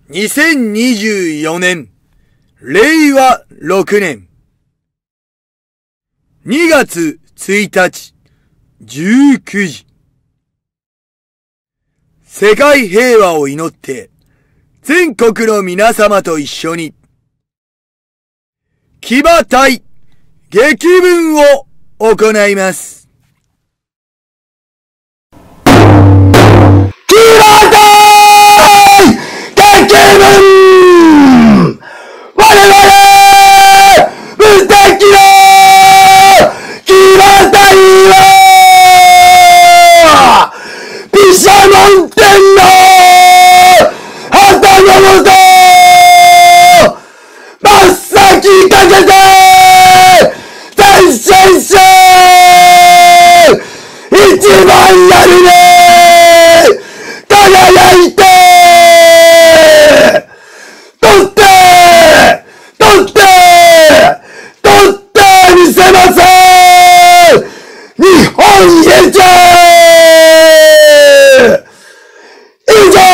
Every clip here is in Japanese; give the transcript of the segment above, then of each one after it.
2024年、令和6年、2月1日、19時。世界平和を祈って、全国の皆様と一緒に、騎馬隊、劇文を行います。 騎馬隊劇文、我々無敵の騎馬隊は毘沙門天の旗のもと真っ先かけて全身者一番やるね輝いて見せます日本へじゃ以上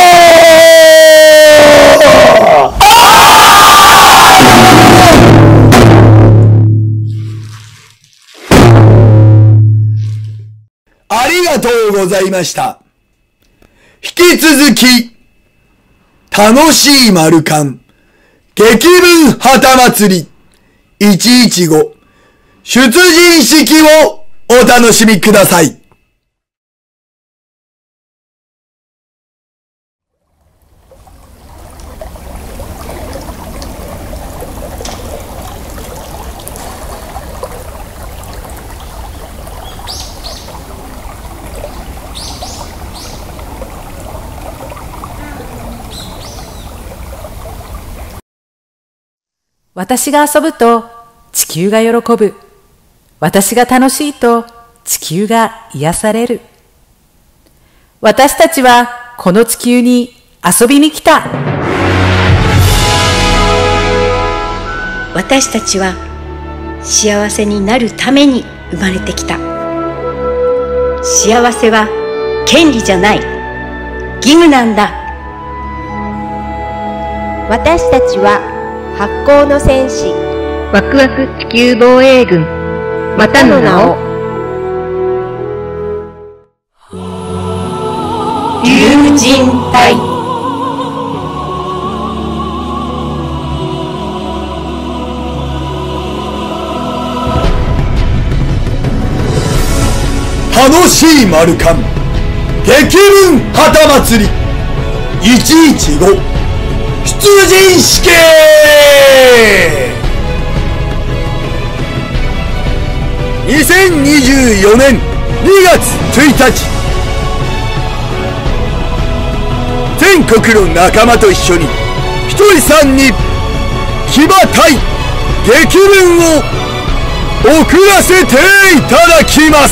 ありがとうございました。引き続き、楽しい丸カ劇文旗祭り115出陣式をお楽しみください。 私が遊ぶと地球が喜ぶ。私が楽しいと地球が癒される。私たちはこの地球に遊びに来た。 私たちは幸せになるために生まれてきた。幸せは権利じゃない、義務なんだ。 私たちは発光の戦士、 ワクワク地球防衛軍、またの名を竜神隊。 楽しい丸カ劇文旗祭り115出陣式2024年2月1日全国の仲間と一緒にひとりさんに騎馬隊劇文を送らせていただきます。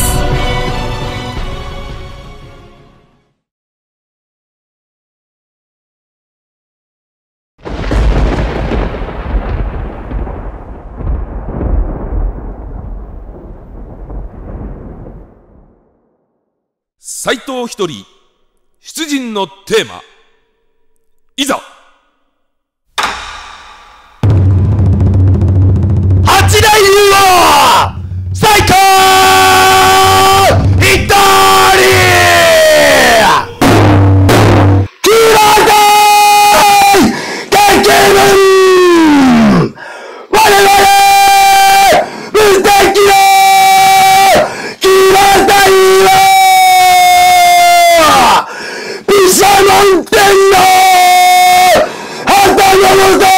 斉藤ひとり出陣のテーマ、いざ八大竜王最高ひとり騎馬隊劇文、我々無敵の騎馬隊は毘沙門天の旗のもと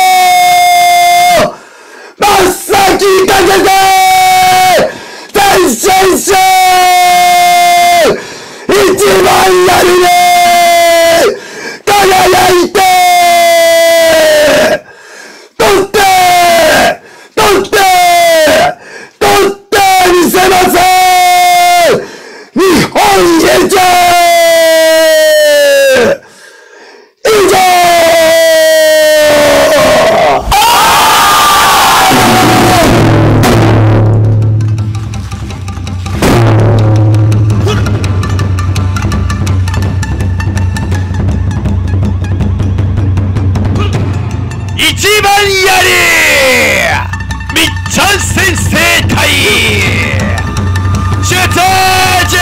真っ先かけて全身者一番やるね輝いて取ってみせます日本へじゃ以上一番やりみっちゃん先生対出陣。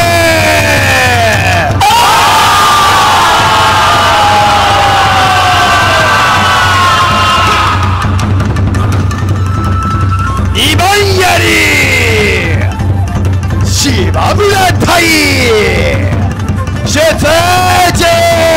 二番やり島村対出陣。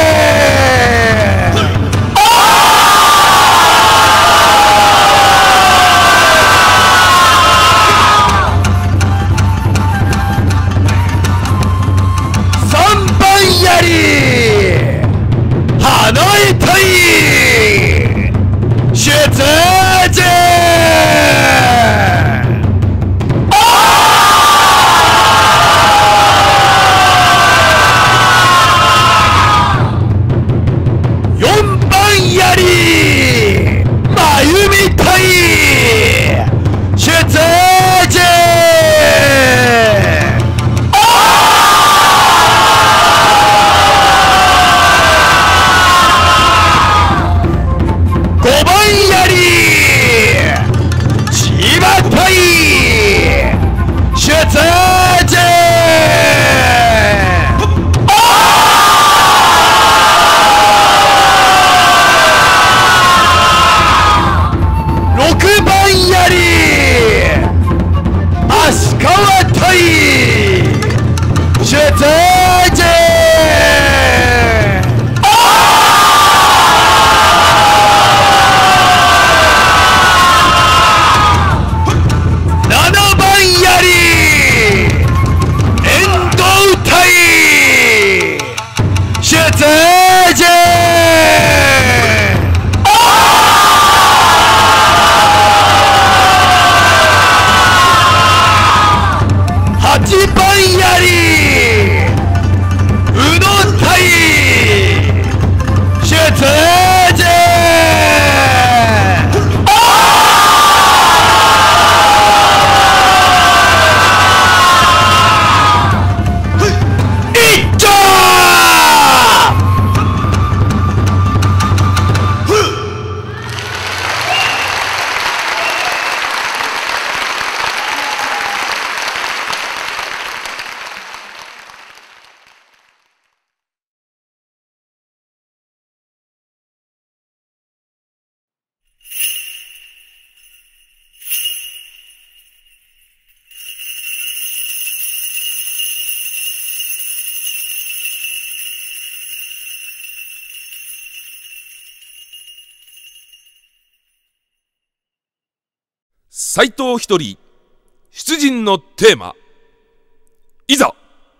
斎藤一人出陣のテーマ、いざ。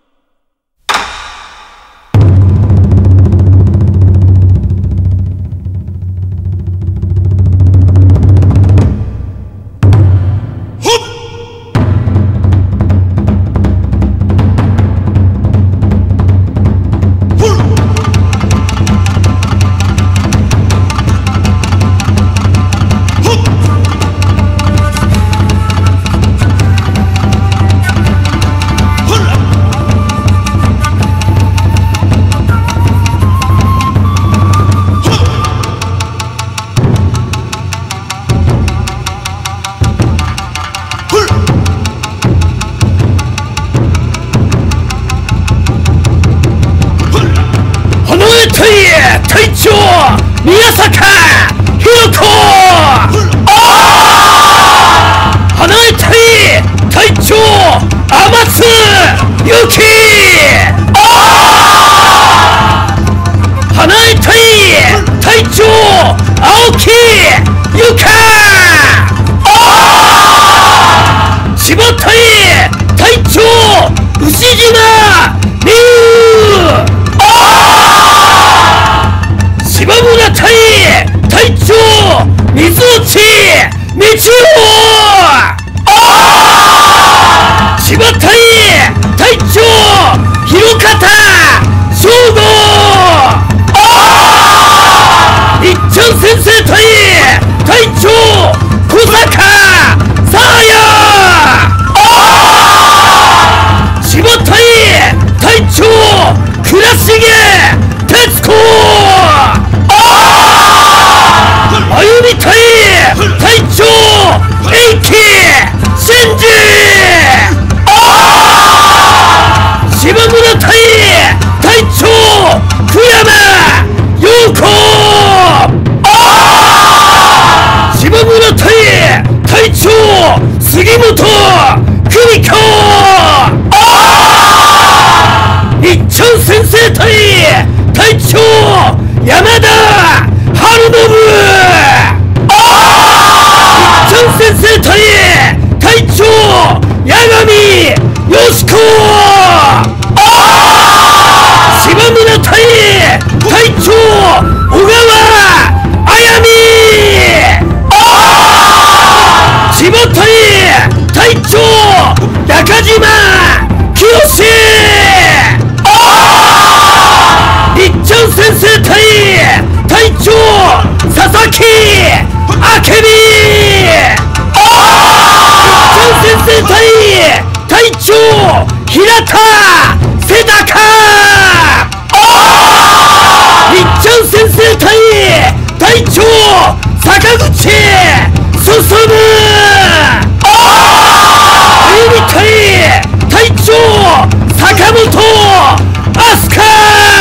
隊長宮坂ひろ子、花江隊隊長天津ゆき、花江隊隊長青木ゆか、千葉隊隊長牛島美優、島村隊隊長水内道夫、千葉隊隊長広方翔吾、いっちゃん先生隊隊長小坂さあや、千葉隊隊長倉重徹子、歩み長山田春信、一ちゃん先生隊隊長八神よしこ、島村隊隊長小川あやみ、千葉隊隊長中島清、りっちゃん先生隊隊長佐々木あけみ、りっちゃん先生隊隊長平田瀬高、りっちゃん先生隊隊長坂口進、ゆみ隊隊長坂本飛鳥、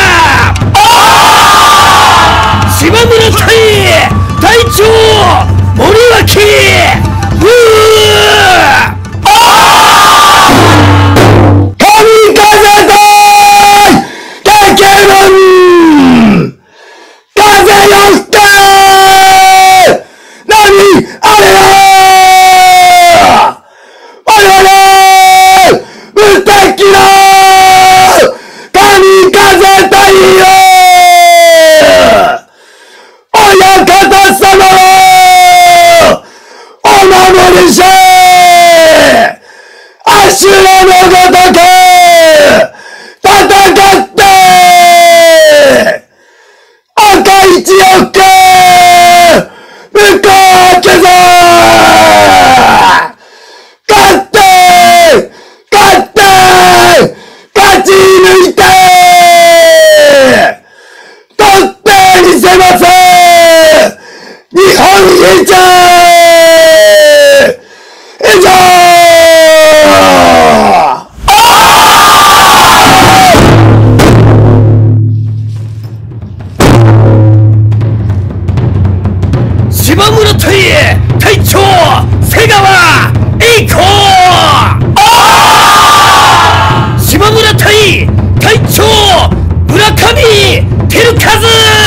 島村隊隊長森脇神風隊激文、風よ吹け波あれよ、我々無敵の神風隊よ、親方様をお守りし、アシュラのごとく戦って赤一億向こう消せ、勝って勝ち抜いて取ってみせます、日本一、以上。 島村隊隊長瀬川栄子、島村隊隊長村上照和、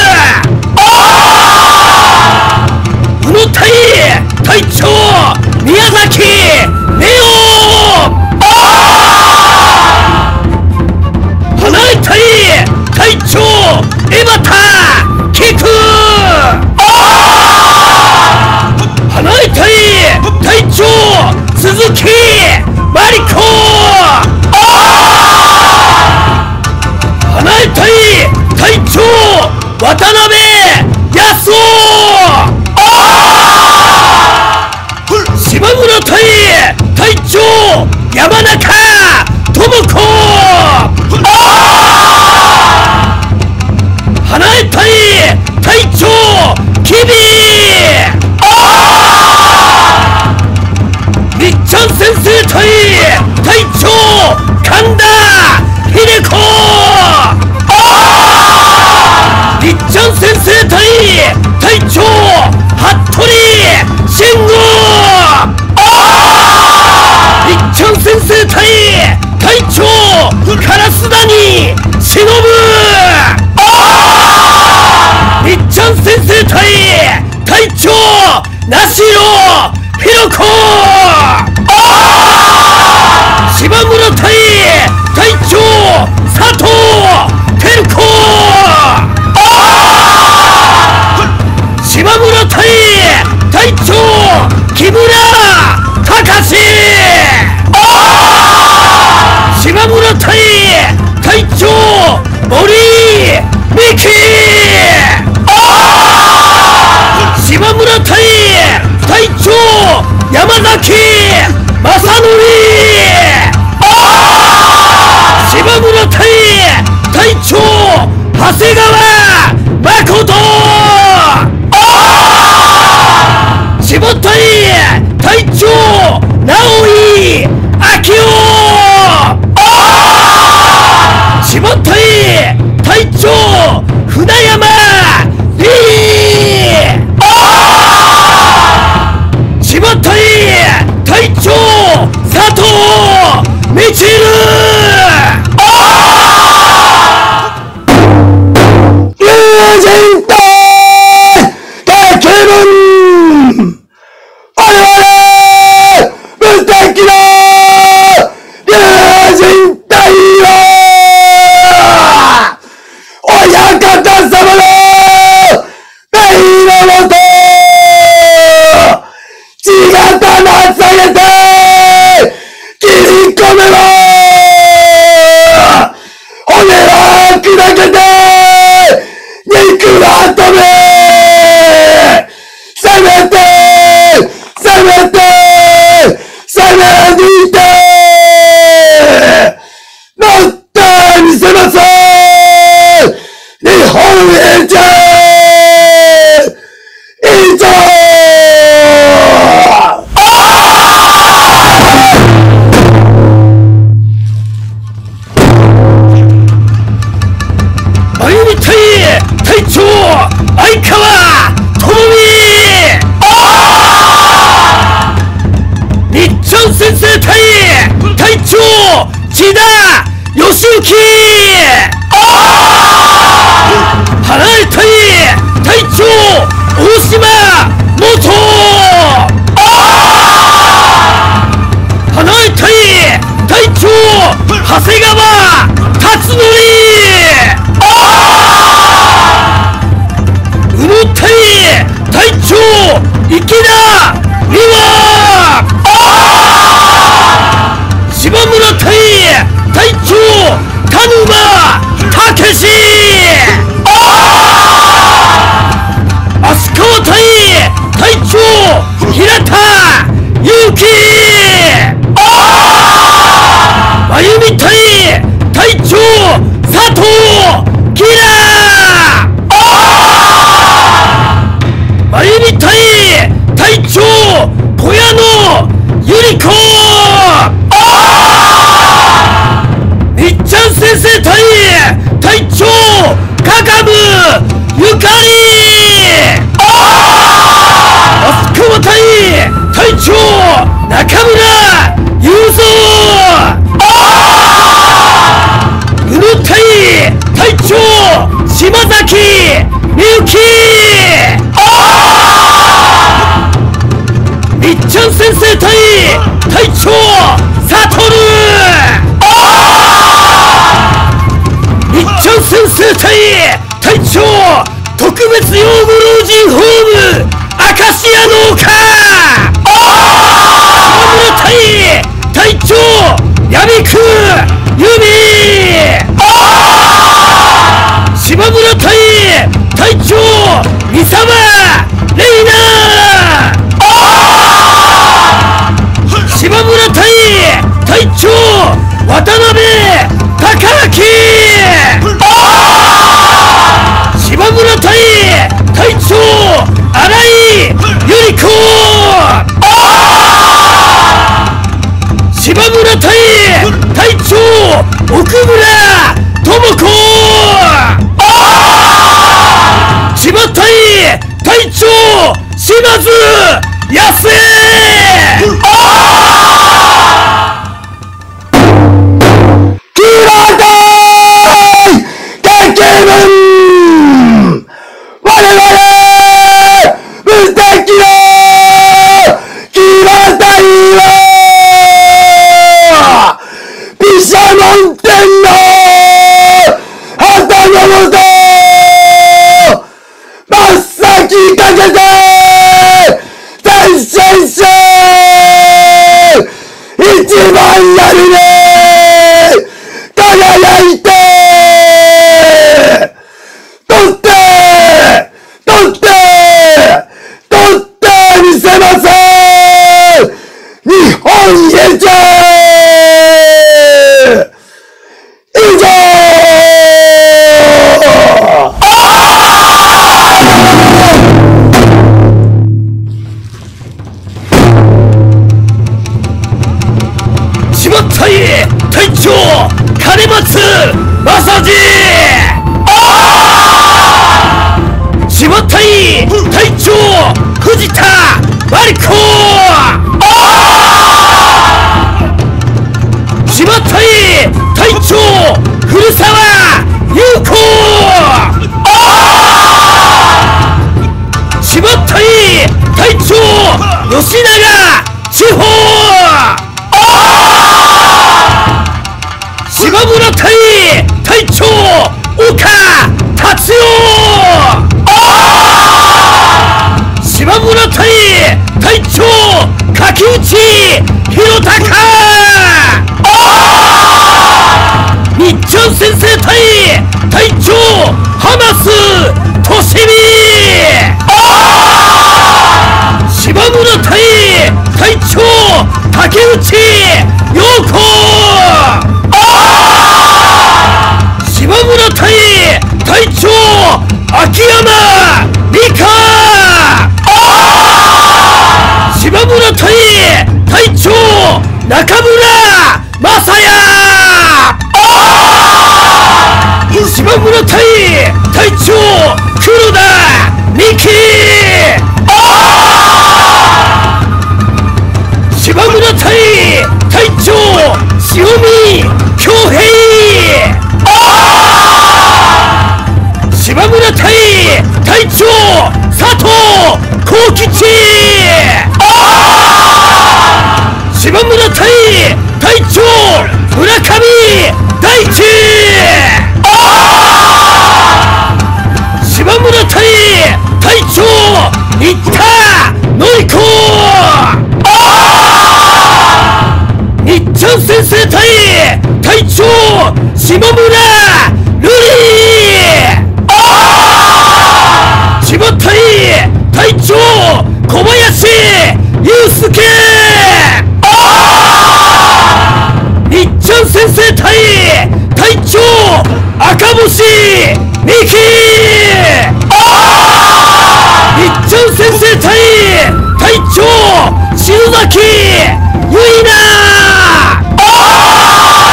宇野隊隊長宮崎レオ、花井隊隊長江端菊、花井隊隊長鈴木真理子、花井隊隊長渡辺康夫、島村隊隊長山中智子、花江隊隊長キビ、みっちゃん先生隊隊長神田秀子、りっちゃん先生隊隊長服部慎吾、りっちゃん先生隊隊長烏谷忍、りっちゃん先生隊隊長梨野ひろ子、島村隊隊長佐藤照子、島村隊隊長木村隆、島村隊隊長森美樹、島村隊隊長山崎正則、島村隊隊長長谷川誠、千葉隊隊長直井昭夫、千葉隊隊長船山凛、千葉隊隊長佐藤ゆかり那須川隊隊長中村雄三宇野隊隊長島崎みゆきみっちゃん先生隊隊長サトルみっちゃん先生隊隊長特別養護老人ホームアカシア農家島村隊隊長闇区ユミ島村隊隊長三沢レイナ島村隊隊長渡辺孝明島村隊隊長新井由里子島村隊隊長奥村智子千葉隊隊長島津康江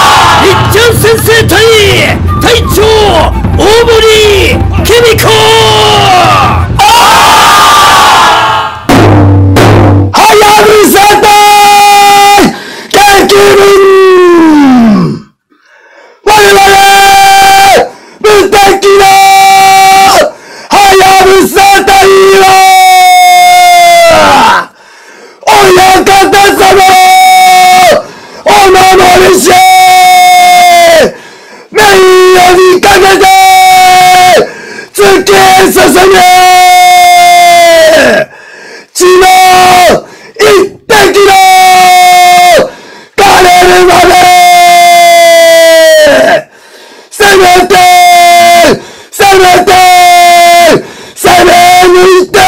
先生隊隊長大森恵美子敵のはやぶさ隊は親方様お守りし名誉にかけて突き進め血の一滴の枯れるまで攻めて攻めて攻め抜いて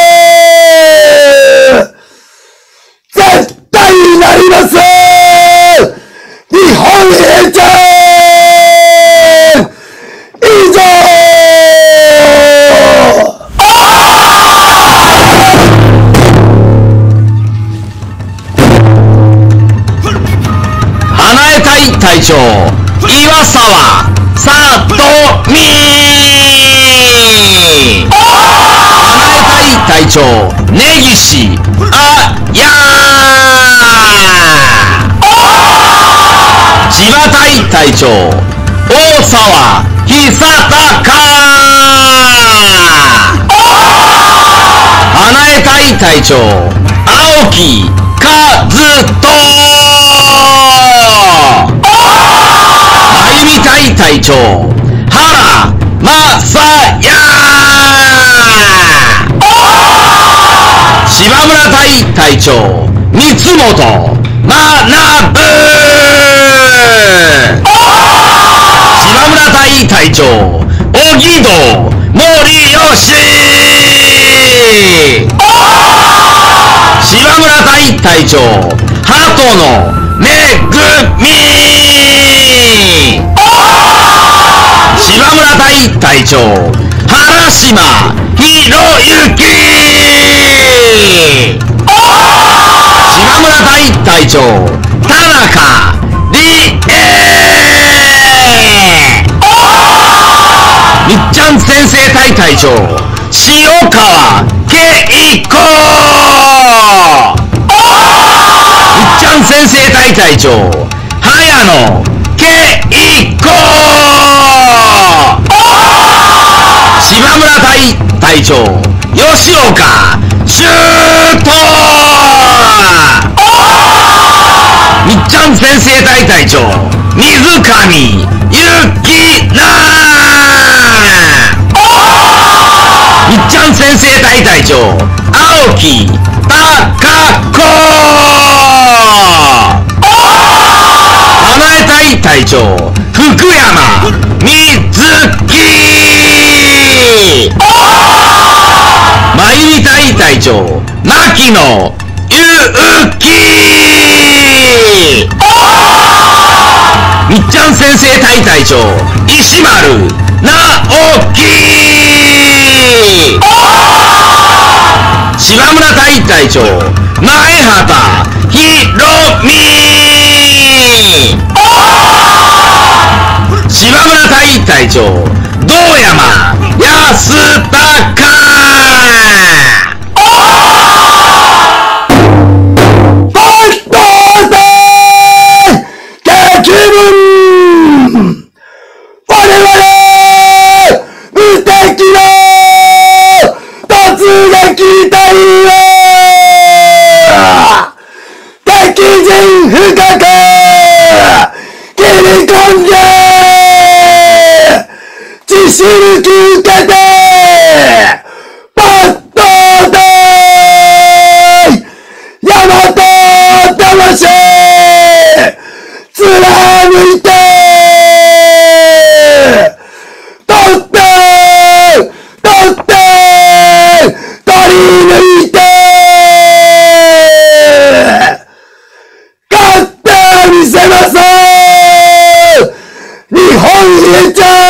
絶対になります日本兵ちゃん以上花江隊隊長岩沢さとみ花江隊隊長根岸あや千葉隊隊長大沢久隆花江隊隊長青木和人真由美隊隊長原正也芝村隊隊長三本学芝村隊隊長荻戸森吉芝村隊隊長鳩野めぐみ芝村隊隊長原島博之芝村隊隊長田中理恵みっちゃん先生隊隊長塩川恵子みっちゃん先生隊隊長早野恵子芝村隊隊長吉岡修斗みっちゃん先生隊隊長水上ゆきなみっちゃん先生隊隊長青木貴子花江隊隊長福山瑞希真由美隊隊長牧野祐希みっちゃん先生隊隊長石丸直樹芝村隊隊長前畑博美芝村隊隊長堂山康隆死ぬ気受けて抜刀隊大和魂貫いて取って取り抜いて勝ってみせます日本兵ちゃん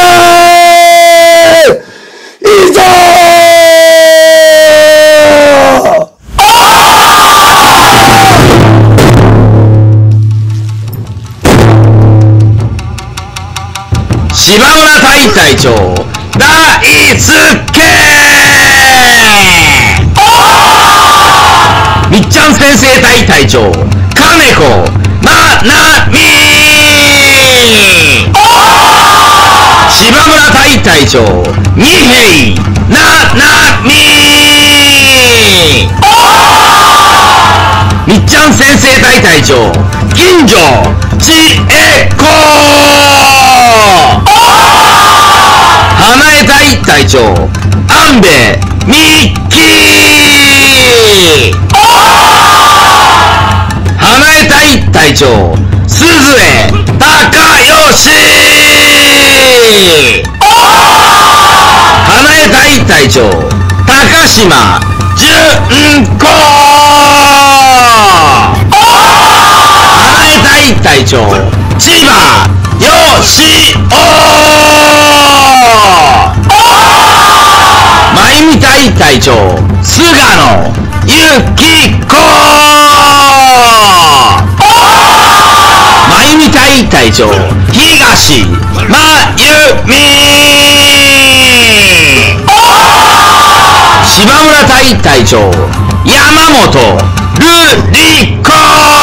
芝村隊隊長大輔みっちゃん先生隊隊長金子真奈美芝柴村隊隊長二平ななみみっちゃん先生隊隊長金城千恵子花江隊隊長安部みっき花江隊隊長鈴江孝義花江隊隊長高島純子花江隊隊長千葉よしお真由美隊隊長菅野ゆきこ真由美隊隊長東真由美柴村隊隊長山本瑠璃子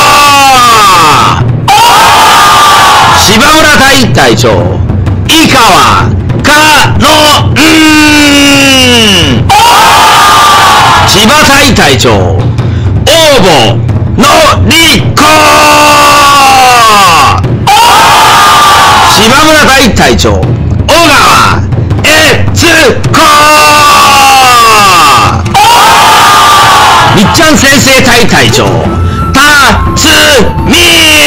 柴村隊隊長井川かのん千葉隊隊長大保のりこ柴村隊隊長小川悦子みっちゃん先生隊隊長辰巳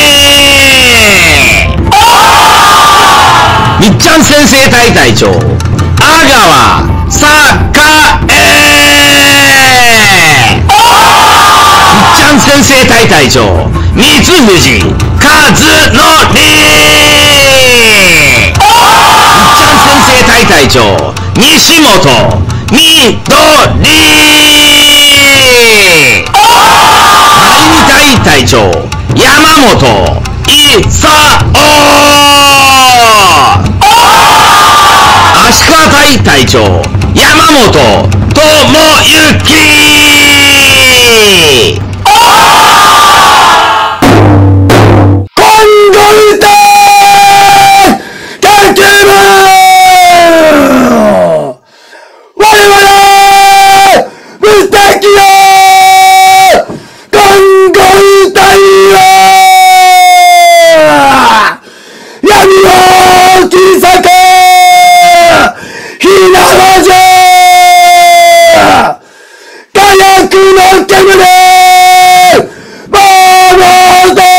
みっちゃん先生隊隊長阿川栄みっちゃん先生隊隊長三藤和則みっちゃん先生隊隊長西本みどり真由美隊隊長山本勲足利隊隊長山本智之今後歌かける我々無敵の今後歌いは闇を切り裂け火縄じゃ火薬の煙守る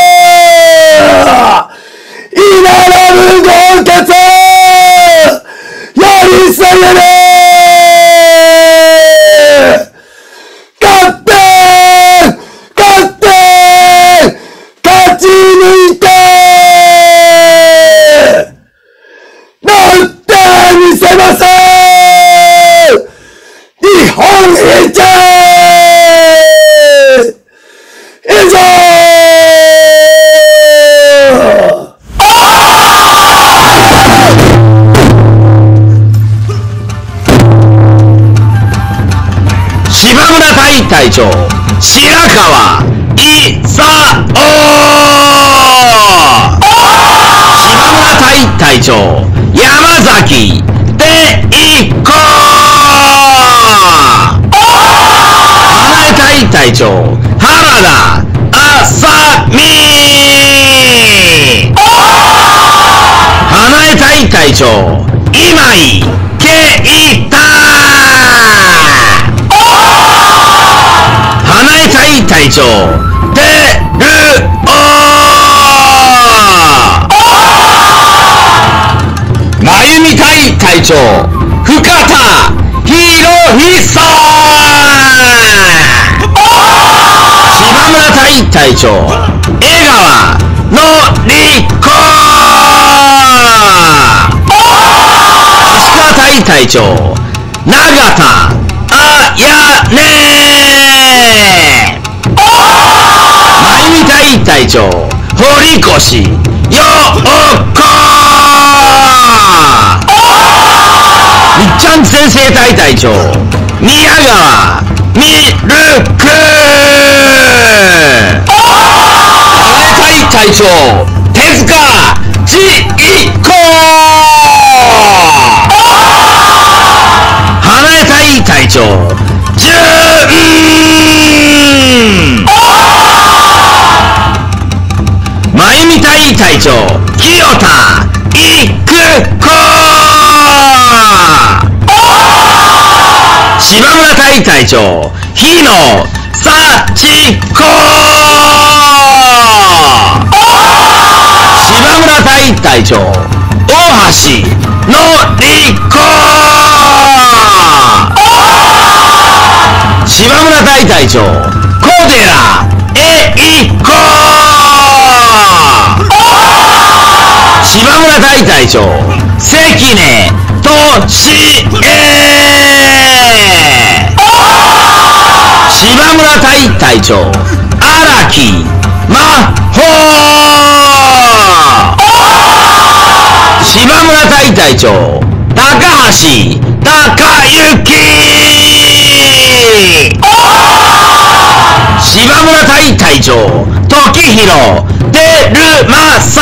いならぬ豪傑やり下げる勝ち抜いて乗ってみせます日本一以上柴村隊隊長白川勲柴村隊隊長山崎貞子花江隊隊長原田麻美花江隊隊長今井圭太花江隊隊長照夫真由美隊隊長深田博久柴村隊隊長江川典子足利隊隊長永田彩音真由美隊隊長堀越陽子みっちゃん先生隊隊長宮川みるく花江隊隊長手塚千恵子花江隊隊長純真由美隊隊長清田育子島村隊隊長日野幸子島村隊隊長大橋のり子島村隊隊長小寺栄子島村隊隊長関根俊恵島村隊隊長荒木真帆島村隊隊長高橋孝之島村隊隊長時弘照正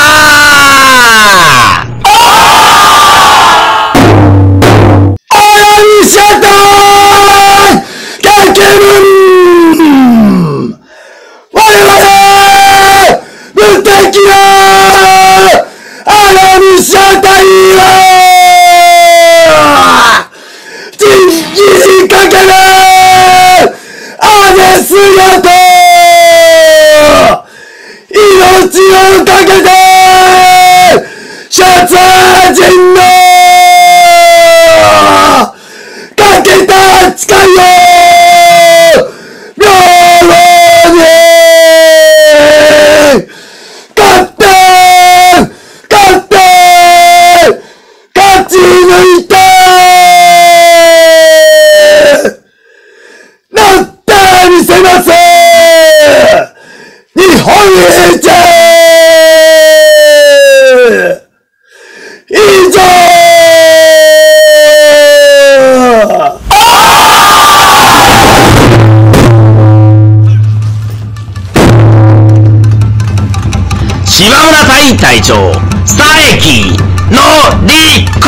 シャッターかける我々無敵のアラムシャタイは人事かけるアネスヤと命をかけてシャツァ人のかけた誓いを平等に勝ち抜いてなってみせます日本一以上島村隊隊長佐伯のり子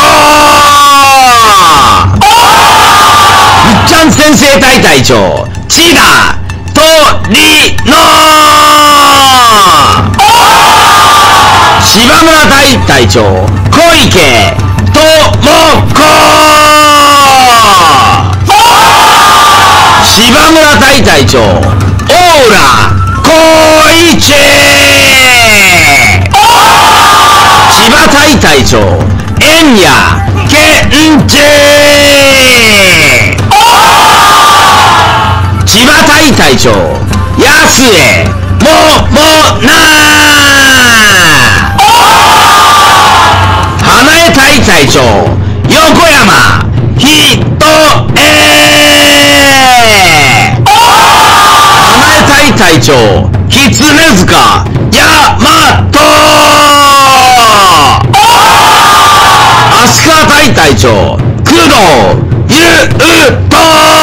うっちゃん先生隊隊長千田鳥野島村隊隊長小池智子島村隊隊長大浦光一千葉隊隊長円谷健二千葉隊隊長安江桃奈花江隊隊長横山ひとえ花江隊隊長狐塚大和足利隊隊長工藤優斗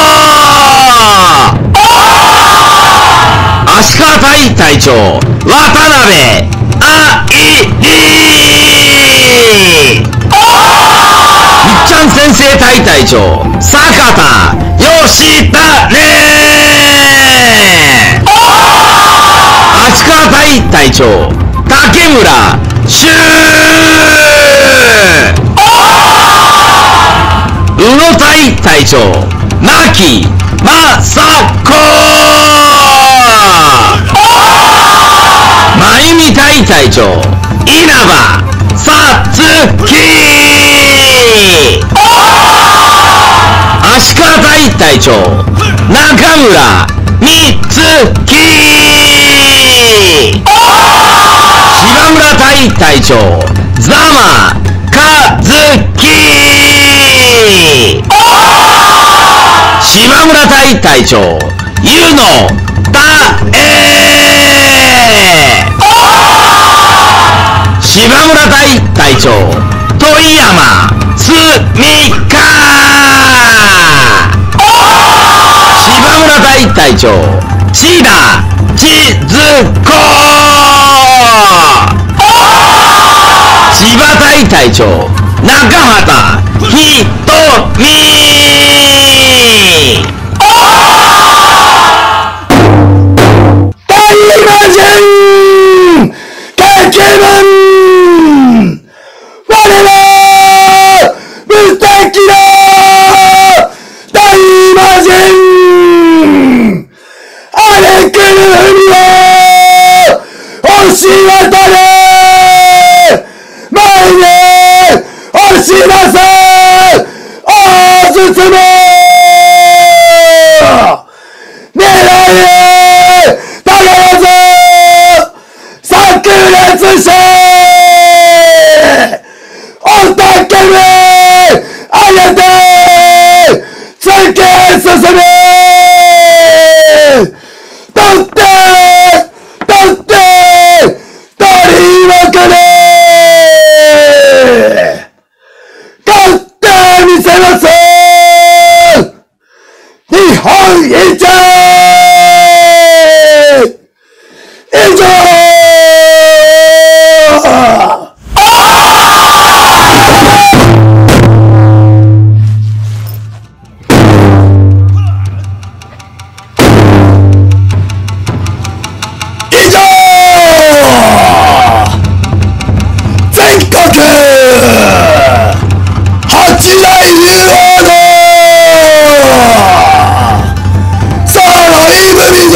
足利隊隊長渡辺愛理みっちゃん先生隊隊長坂田義種足利隊隊長竹村修宇野隊隊長牧雅子真由美隊隊長稲葉さつき足利隊隊長中村美月島村隊隊長座間和樹島村隊隊長湯野太島村隊隊長鳥山澄香島村隊隊長千田千鶴子千葉隊隊長中畑ひとみ。 大魔人激文。我は無敵の大魔人。荒れ狂う海を押し渡れ。前に押し出せ。大包む。狙えたがらず炸裂しおたけび上げて突き進め。取って取って取りまくれ。勝ってみせます。日本一。以上。全国八大竜王の揃い踏みです。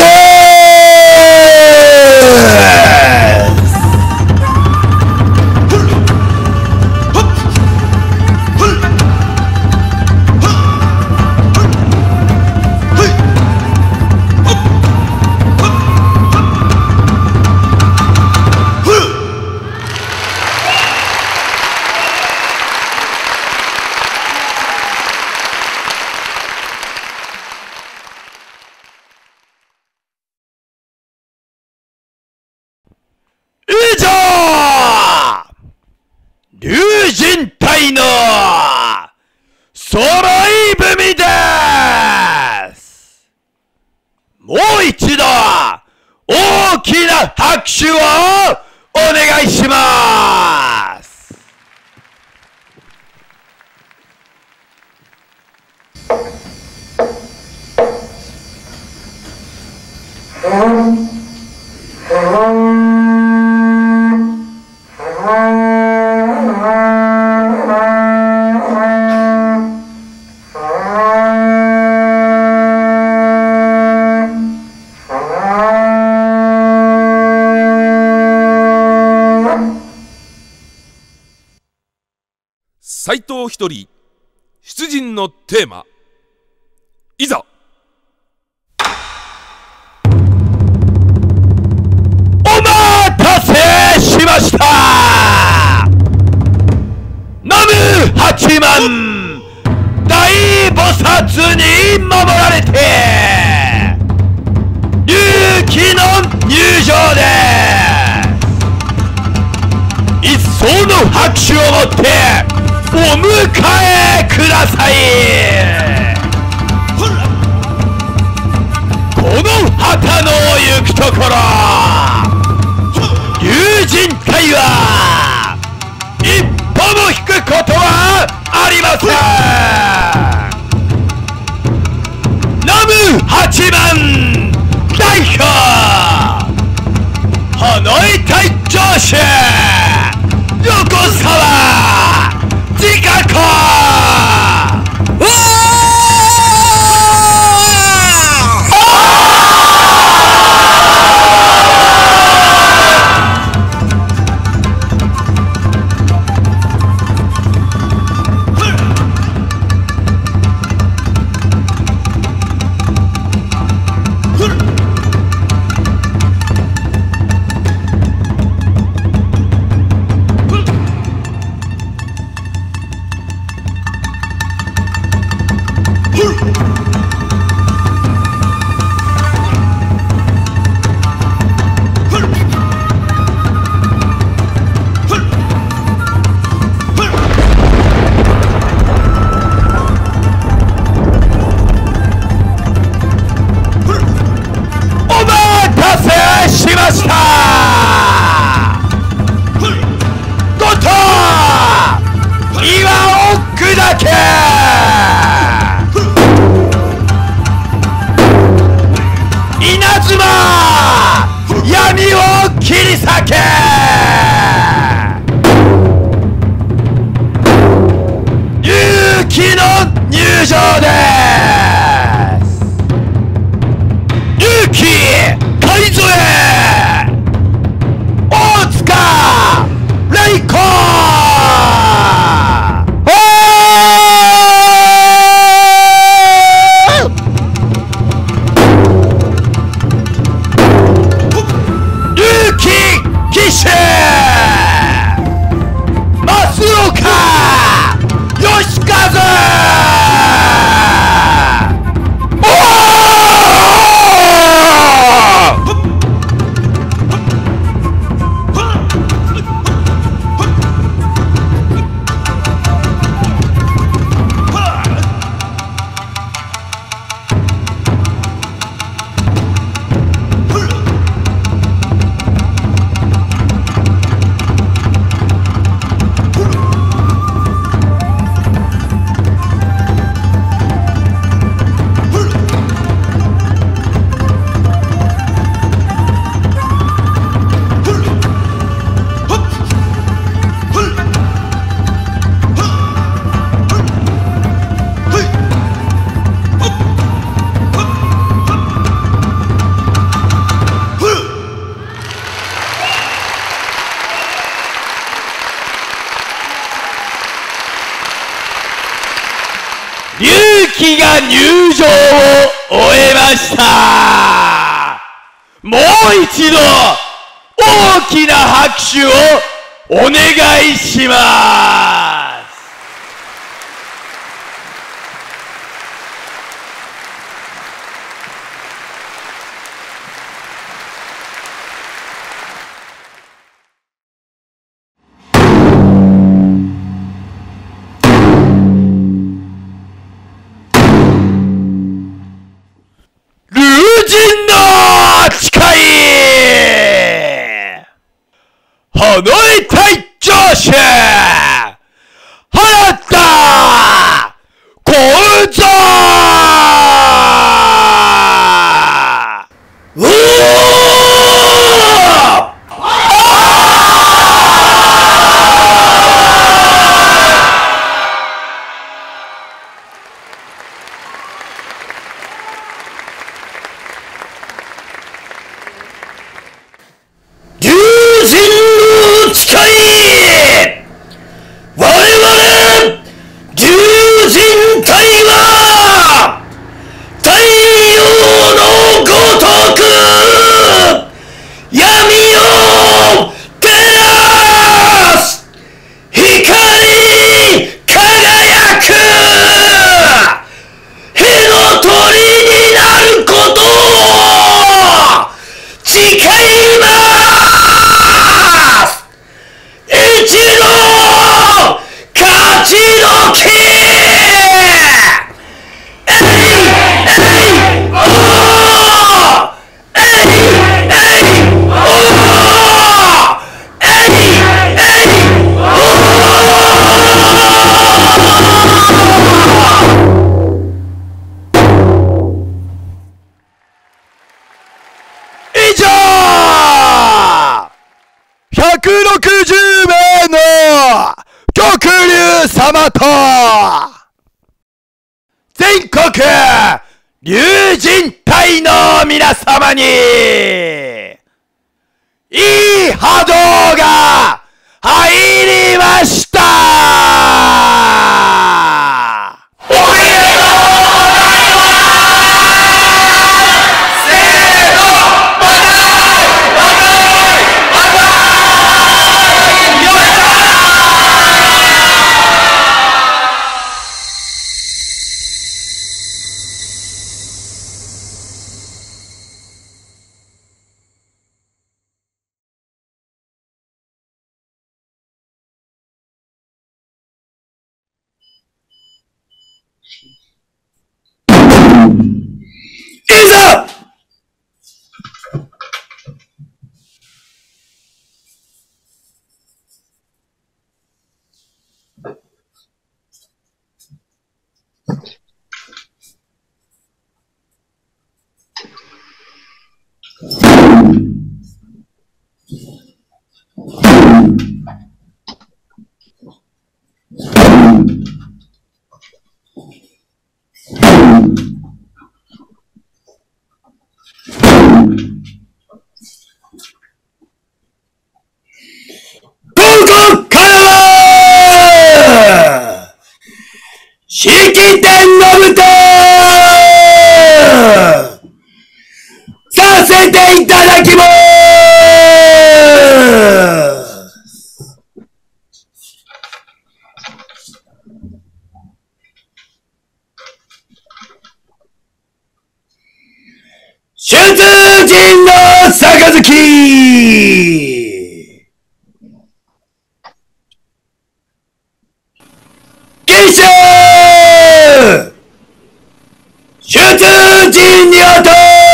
以上、竜神隊の揃い踏みです。もう一度大きな拍手をお願いします。 斎藤一人出陣のテーマ、いざ。 お待たせしました。南無八幡大菩薩に守られて龍騎の入場です。一層の拍手をもってお迎えください。この旗の行くところ、竜神隊は一歩も引くことはありません。南無八幡代表花井隊長主横澤自覚。岩場です。勇気海添大塚レイコ勇気騎手増岡義和龍騎が入場を終えました。もう一度大きな拍手をお願いします。人の誓い花江隊長主原田幸三160名の極竜様と全国竜神隊の皆様にいい波動が入りました。おめでとうございます。せーの、バカ式典の舞台させていただきます。出陣の杯儀式出陣にあた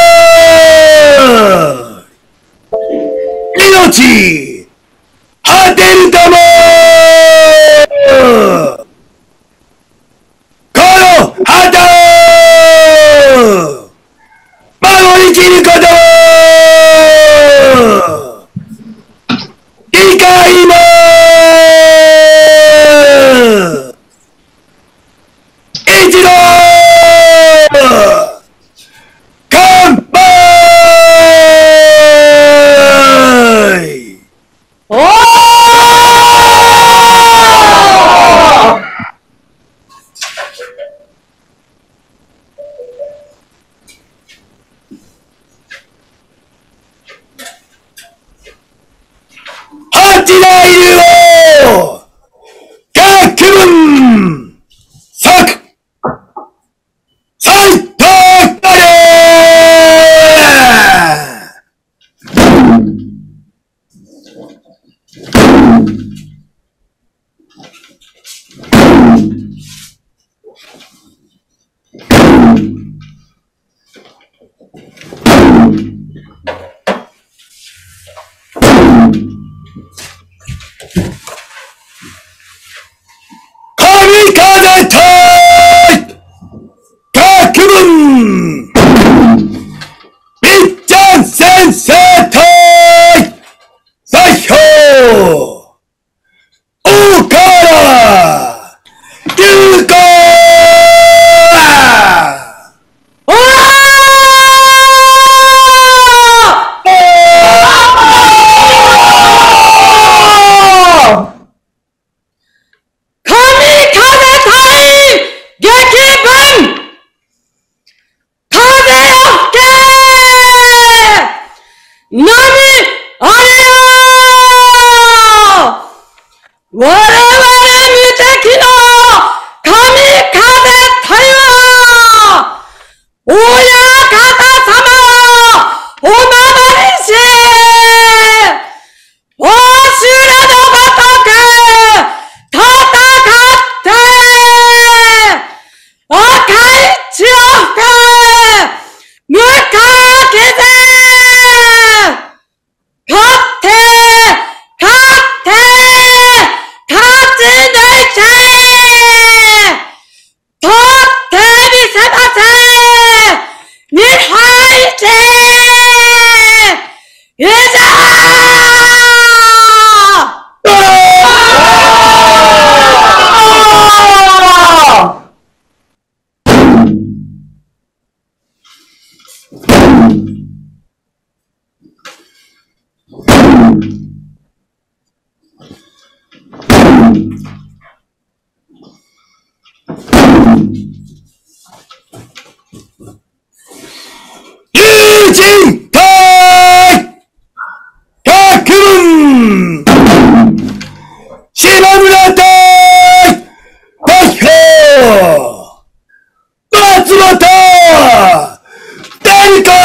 り命果てるためこの旗を守りきること誓います。一度乾杯。 おー！ 八大竜王学問作斎藤カレ神風隊学問みっちゃん先生隊代表大河原優子我々無敵の神風隊は親方様をお守りしお城のごとく戦って赤い血を吹く無かきぜ勝って友人隊学問島村隊代表松本大子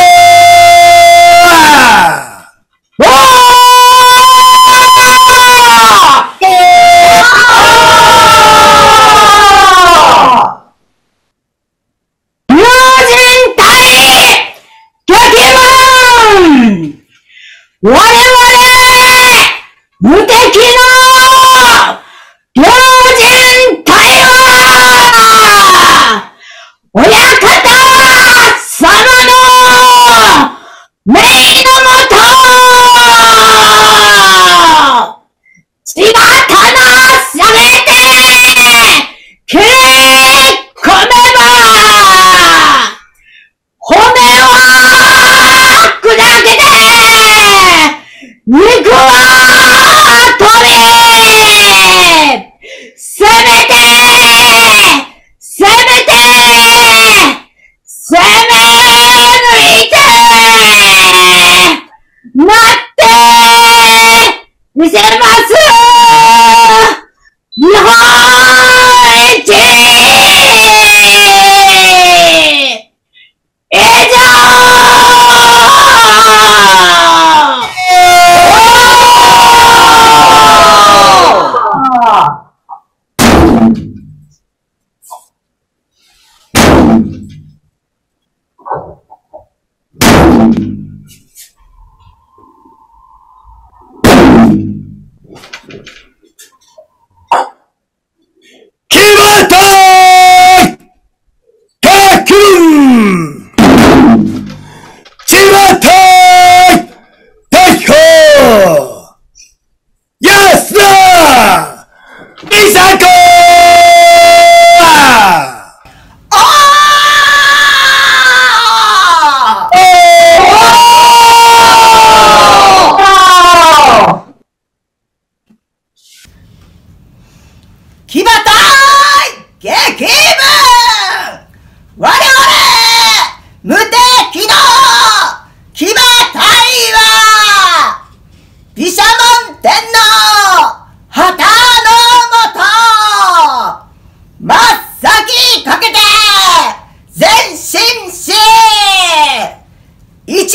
かけて前進し、一番槍に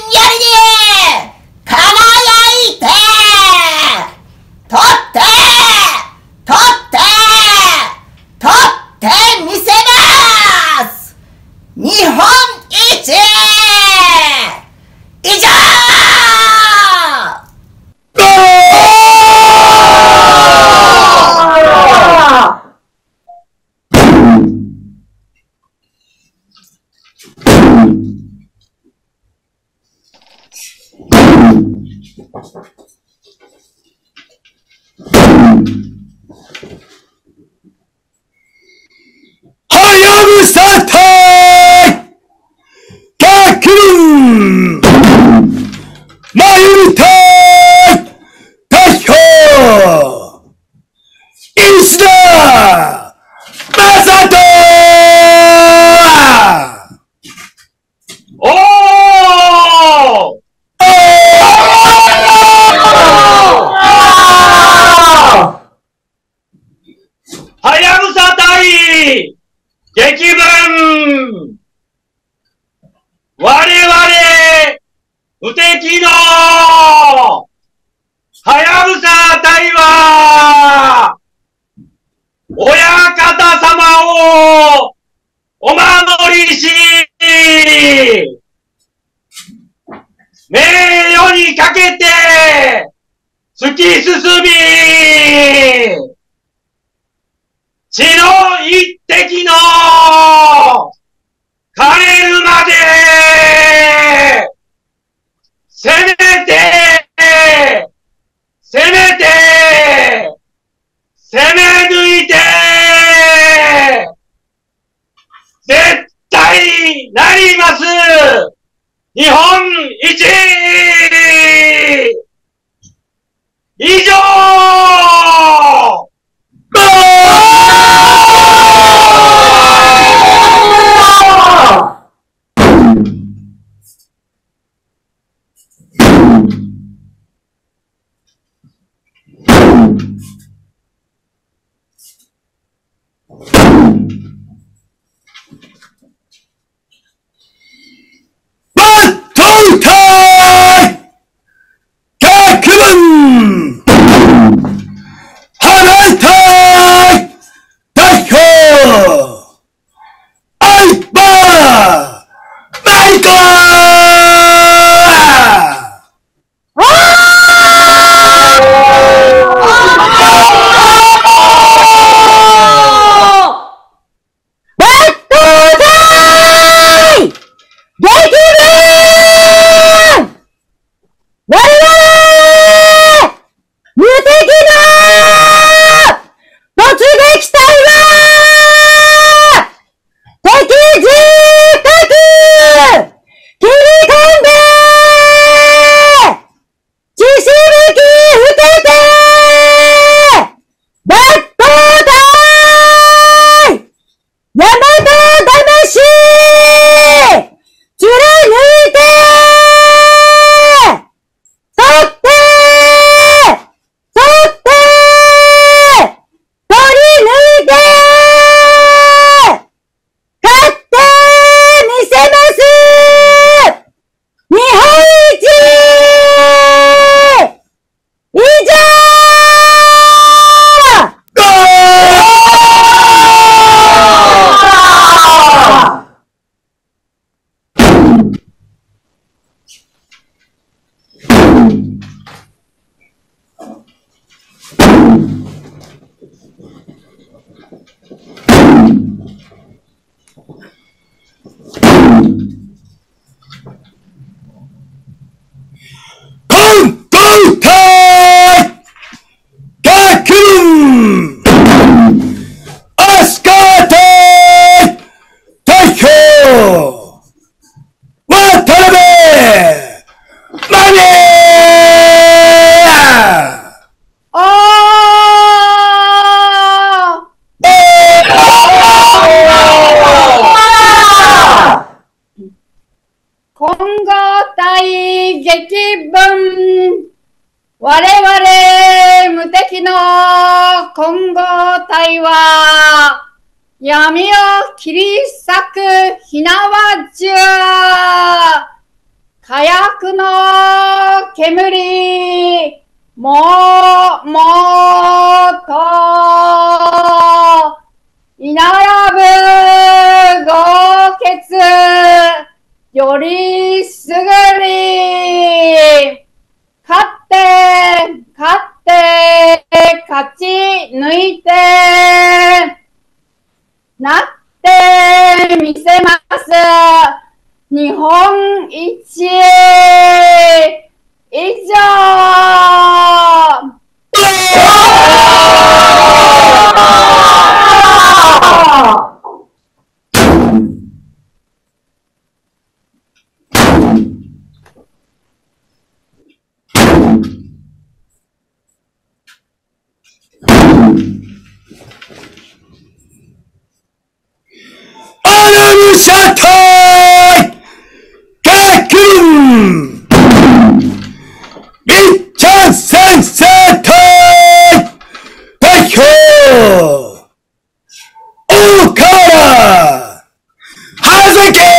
輝いて、取って取って取ってみせます。日本一以上。 はやぶさ隊学軍マユル隊代表石田正人。 おーはやぶさ隊劇文、我々無敵のはやぶさ隊は親方様をお守りし、名誉にかけて突き進み、血の一滴の枯れるまで攻めて攻めて攻め抜いて絶対なります日本一。以上。 我々無敵の混合体は闇を切り裂く火縄銃、火薬の煙、もうと、居並ぶ豪傑、よりすぐり、勝ち抜いて、なってみせます。日本一以上。 シャトイケキンりっちゃん先生隊代表大河原はずけ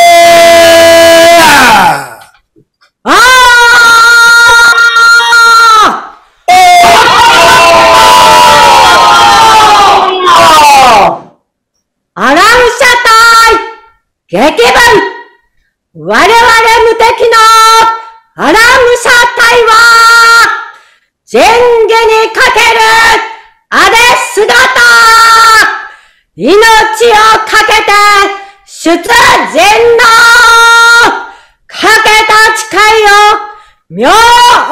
アランシャ隊劇文、我々無敵のアラムシャ隊は、前下にかけるあれ姿、命をかけて出陣のかけた誓いを妙に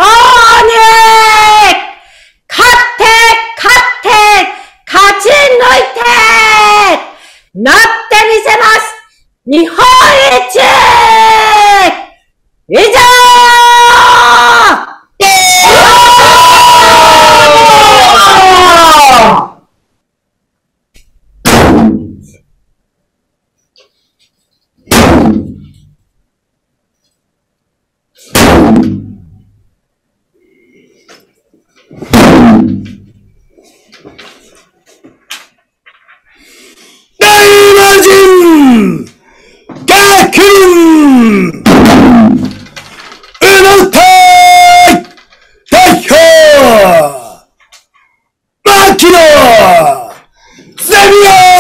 勝ち抜いてなってみせます。日本一以上。 大魔神ガキン宇野隊代表牧野セミア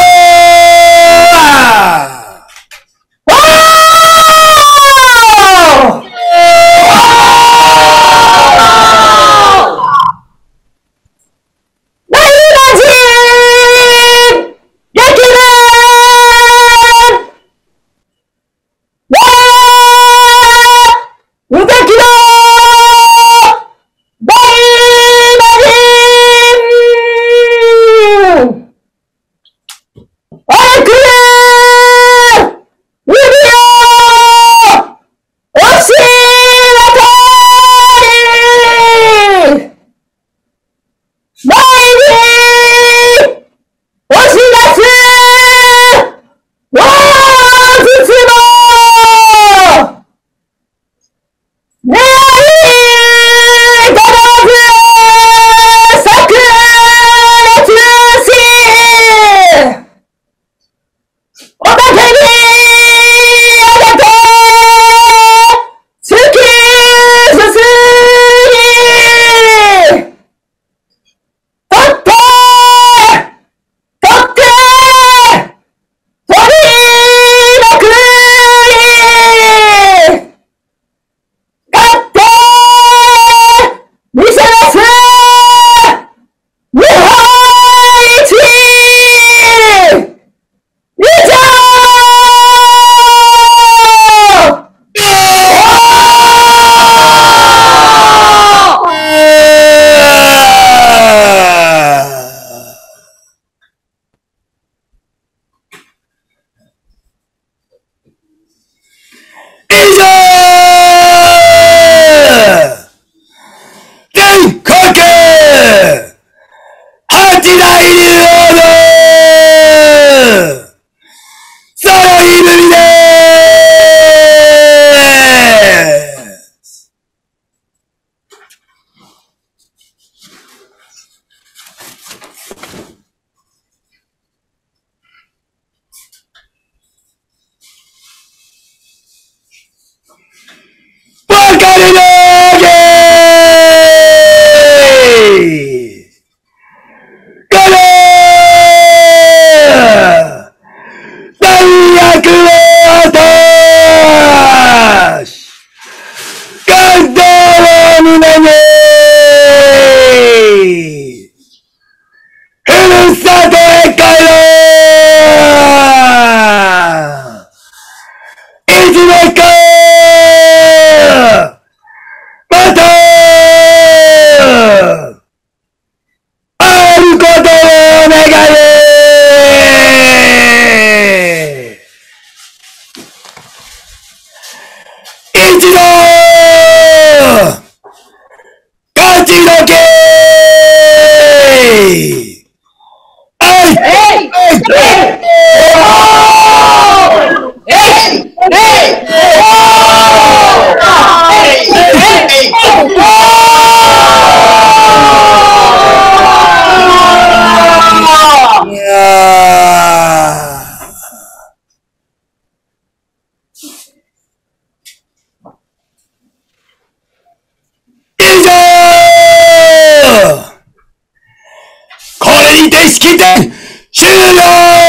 式典終了。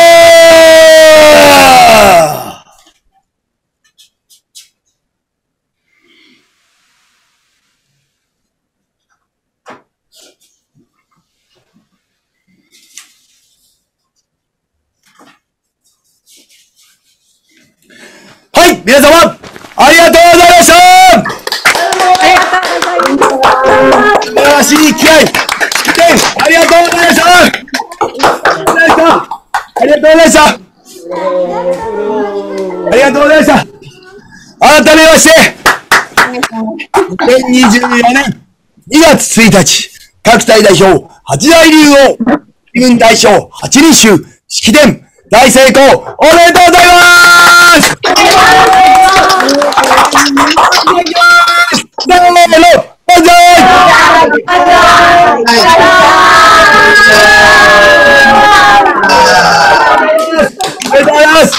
はい、皆様、ありがとうございました。素晴らしい機会、式典、ありがとうございました。ありがとうございました。ありがとうございました。改めまして、2024年2月1日、各隊代表8大竜王、軍大将8人衆、式典、大成功、おめでとうございます。どうも、万歳。ありがとうございます。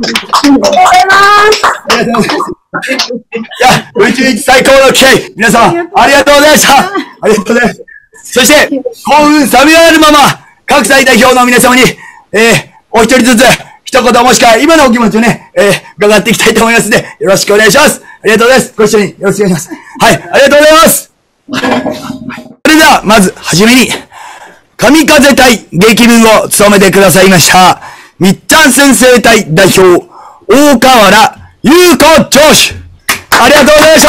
いや、宇宙一最高の機会、皆様、ありがとうございました。ありがとうございます。そして、興奮冷めやらぬまま、各隊代表の皆様に、お一人ずつ、一言もしくは今のお気持ちをね、伺っていきたいと思いますので、よろしくお願いします。ありがとうございます。ご一緒によろしくお願いします。はい、ありがとうございます。それでは、まず、はじめに、神風隊劇文を務めてくださいました、みっちゃん先生隊代表、大河原優子城主。ありがとうございました。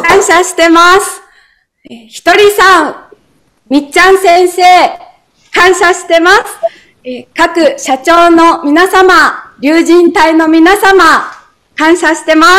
感謝してます。ひとりさん、みっちゃん先生、感謝してます。各社長の皆様、龍神隊の皆様、感謝してます。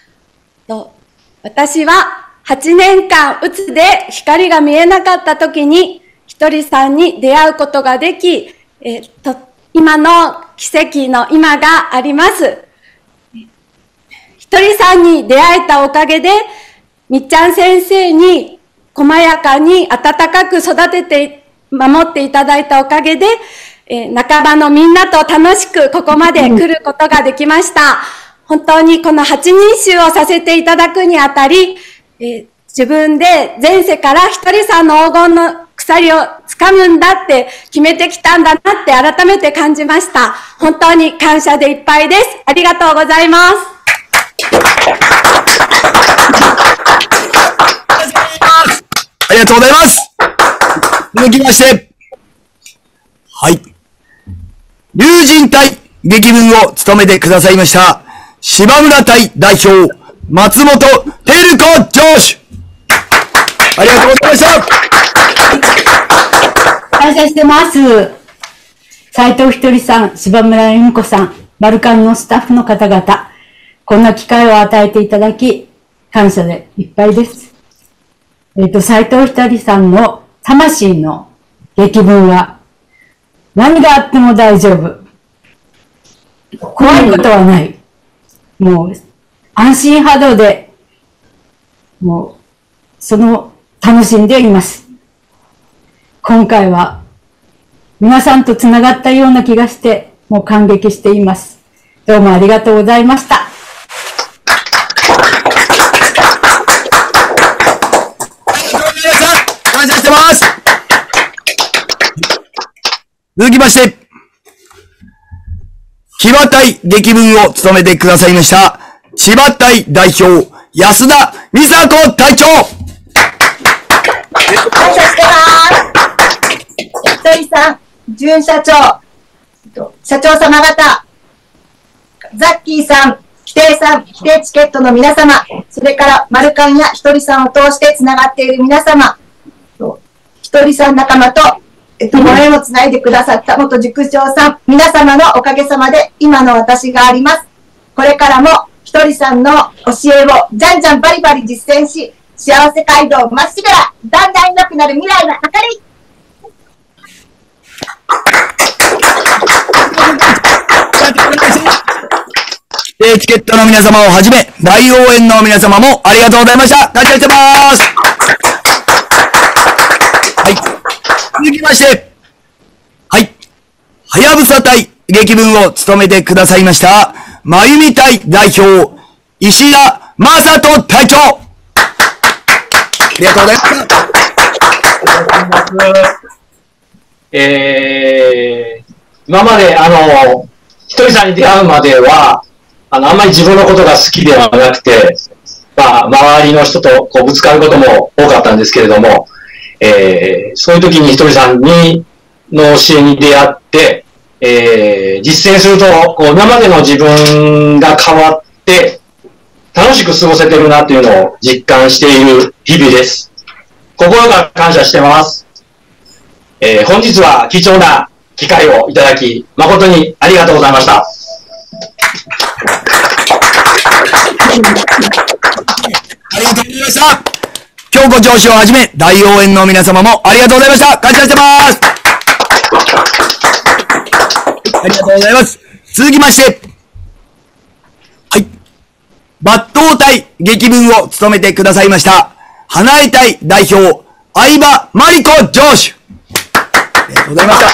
私は8年間うつで光が見えなかった時に、ひとりさんに出会うことができ、今の奇跡の今があります。ひとりさんに出会えたおかげで、みっちゃん先生に細やかに温かく育てて、守っていただいたおかげで、仲間のみんなと楽しくここまで来ることができました。本当にこの8人衆をさせていただくにあたり、自分で前世からひとりさんの黄金の鎖を掴むんだって決めてきたんだなって改めて感じました。本当に感謝でいっぱいです。ありがとうございます。 ありがとうございます。続きまして、はい。龍神隊劇文を務めてくださいました、芝村隊代表、松本照子城主。ありがとうございました。 感謝してます。斉藤ひとりさん、芝村由美子さん、マルカンのスタッフの方々、こんな機会を与えていただき、感謝でいっぱいです。斉藤ひとりさんの魂の劇文は、何があっても大丈夫。怖いことはない。もう、安心波動で、もう、楽しんでいます。今回は、皆さんとつながったような気がして、もう感激しています。どうもありがとうございました。 感謝してます。続きまして、騎馬隊劇文を務めてくださいました、千葉隊代表、安田美佐子隊長。 感謝してます。ひとりさん、準社長、社長様方、ザッキーさん、規定チケットの皆様、それからマルカンやひとりさんを通してつながっている皆様、ひとりさん仲間と、ご縁をつないでくださった元塾長さん、皆様のおかげさまで今の私があります。これからもひとりさんの教えをじゃんじゃんバリバリ実践し、幸せ街道まっしぐら、だんだん良くなる未来が明るい。 チケットの皆様をはじめ、大応援の皆様もありがとうございました。感謝してます。はい。続きまして、はい。はやぶさ隊劇文を務めてくださいました、まゆみ隊代表、石田正人隊長。ありがとうございました。 今まで、ひとりさんに出会うまでは、あんまり自分のことが好きではなくて、まあ、周りの人とこうぶつかることも多かったんですけれども、そういう時にひとりさんの教えに出会って、実践すると、こう、今までの自分が変わって、楽しく過ごせてるなっていうのを実感している日々です。心から感謝してます。本日は貴重な機会をいただき、誠にありがとうございました。 ありがとうございました。京子上司をはじめ、大応援の皆様もありがとうございました。感謝してます。ありがとうございます。続きまして、はい。抜刀隊劇文を務めてくださいました、花江隊代表、相葉真理子上司。ありがとうございました。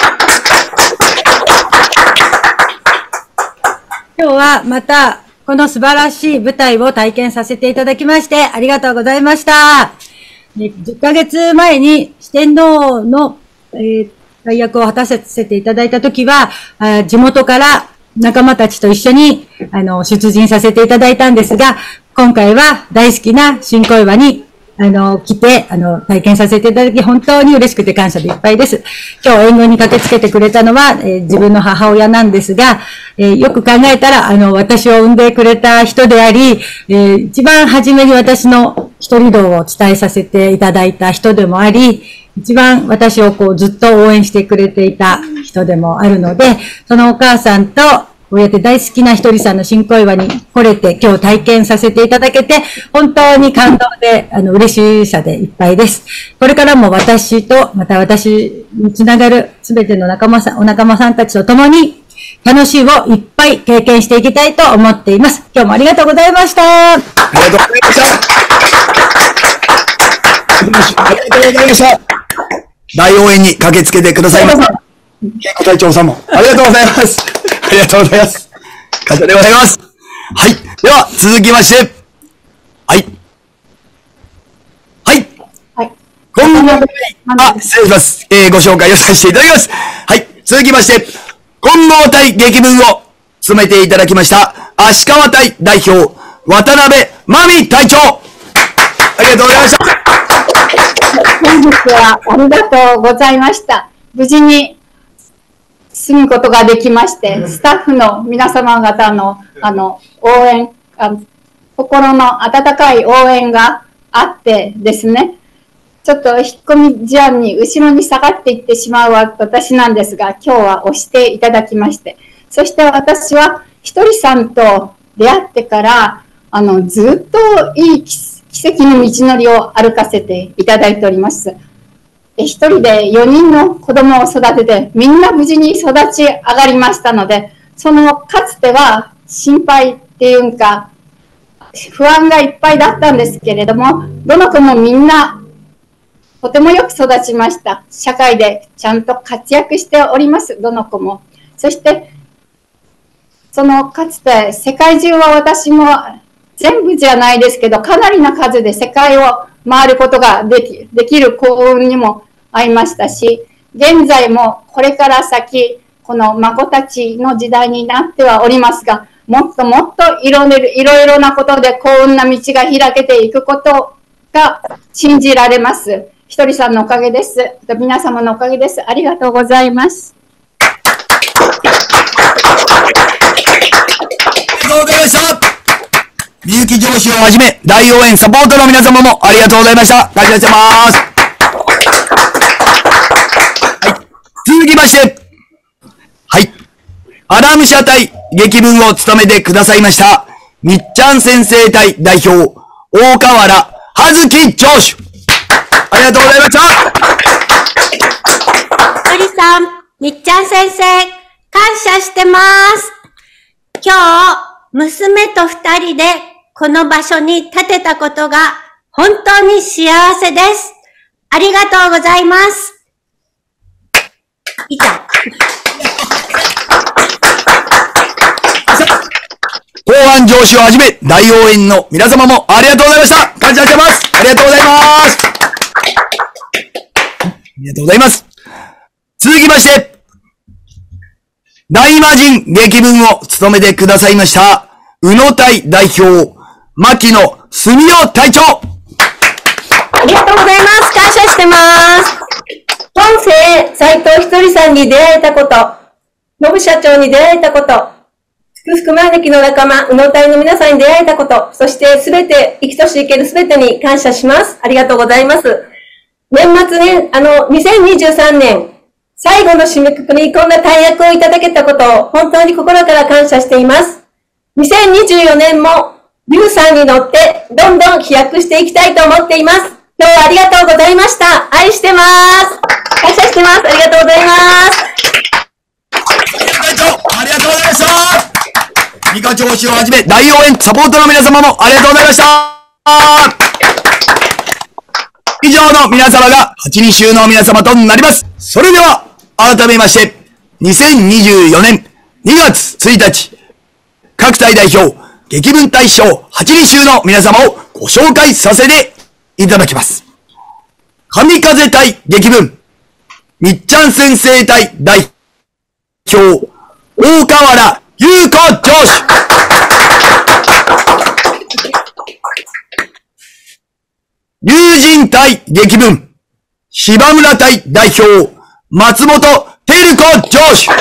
今日はまた、この素晴らしい舞台を体験させていただきまして、ありがとうございました。10ヶ月前に四天王の、大役を果たさせていただいたときは、地元から仲間たちと一緒に、出陣させていただいたんですが、今回は大好きな新小岩に、来て、体験させていただき、本当に嬉しくて感謝でいっぱいです。今日援軍に駆けつけてくれたのは、自分の母親なんですが、よく考えたら、私を産んでくれた人であり、一番初めに私の一人道を伝えさせていただいた人でもあり、一番私をこうずっと応援してくれていた人でもあるので、そのお母さんと、こうやって大好きなひとりさんの新小岩に来れて、今日体験させていただけて、本当に感動で、嬉しさでいっぱいです。これからも私と、また私につながるすべてのお仲間さんたちと共に、楽しいをいっぱい経験していきたいと思っています。今日もありがとうございました。 ありがとうございました。ありがとうございました。大応援に駆けつけてくださいました。稽古隊長さんもありがとうございます。ありがとうございます。感謝でございます。はい。では、続きまして。はい。はい。はい。今後、失礼します。ご紹介をさせていただきます。はい。続きまして、金剛隊劇文を務めていただきました、足利隊代表、渡辺真美隊長。ありがとうございました。 本日はありがとうございました。無事に済むことができまして、スタッフの皆様方の応援、心の温かい応援があってですね、ちょっと引っ込み思案に後ろに下がっていってしまう私なんですが、今日は押していただきまして、そして私はひとりさんと出会ってから、ずっといい奇跡の道のりを歩かせていただいております。一人で4人の子供を育てて、みんな無事に育ち上がりましたので、そのかつては心配っていうか、不安がいっぱいだったんですけれども、どの子もみんなとてもよく育ちました。社会でちゃんと活躍しております、どの子も。そして、そのかつて世界中は私も全部じゃないですけど、かなりな数で世界を回ることができる幸運にも合いましたし、現在もこれから先、この孫たちの時代になってはおりますが、もっともっといろいろなことで幸運な道が開けていくことが信じられます。ひとりさんのおかげです。皆様のおかげです。ありがとうございます。 ありがとうございました。みゆき上司をはじめ、大応援サポートの皆様もありがとうございました。感謝してます。はい。続きまして、はい。アラム社隊劇文を務めてくださいました、みっちゃん先生隊代表、大河原葉月上司。ありがとうございました。 ひとりさん、みっちゃん先生、感謝してます。今日、娘と二人でこの場所に立てたことが本当に幸せです。ありがとうございます。以上。 公安上司をはじめ、大応援の皆様もありがとうございました。感謝してます。ありがとうございます。 がとうございます。続きまして、大魔神劇文を務めてくださいました、宇野隊代表、牧野澄夫隊長。 ありがとうございます。感謝してます。本世、斉藤ひとりさんに出会えたこと、ノブ社長に出会えたこと、ふくふく招きの仲間、宇野隊の皆さんに出会えたこと、そしてすべて、生きとし生けるすべてに感謝します。ありがとうございます。年末ね、2023年、最後の締めくくりにこんな大役をいただけたことを本当に心から感謝しています。2024年も、リュウさんに乗ってどんどん飛躍していきたいと思っています。今日はありがとうございました。愛してます。感謝してます。ありがとうございます。 会長、ありがとうございました。三課長氏をはじめ、大応援サポートの皆様もありがとうございました。以上の皆様が8人衆の皆様となります。それでは、改めまして、2024年2月1日、各隊代表、劇文大賞8人衆の皆様をご紹介させていただきます。神風隊劇文、みっちゃん先生隊代表、大河原優子上司。龍神隊劇文、芝村隊代表、松本照子上司。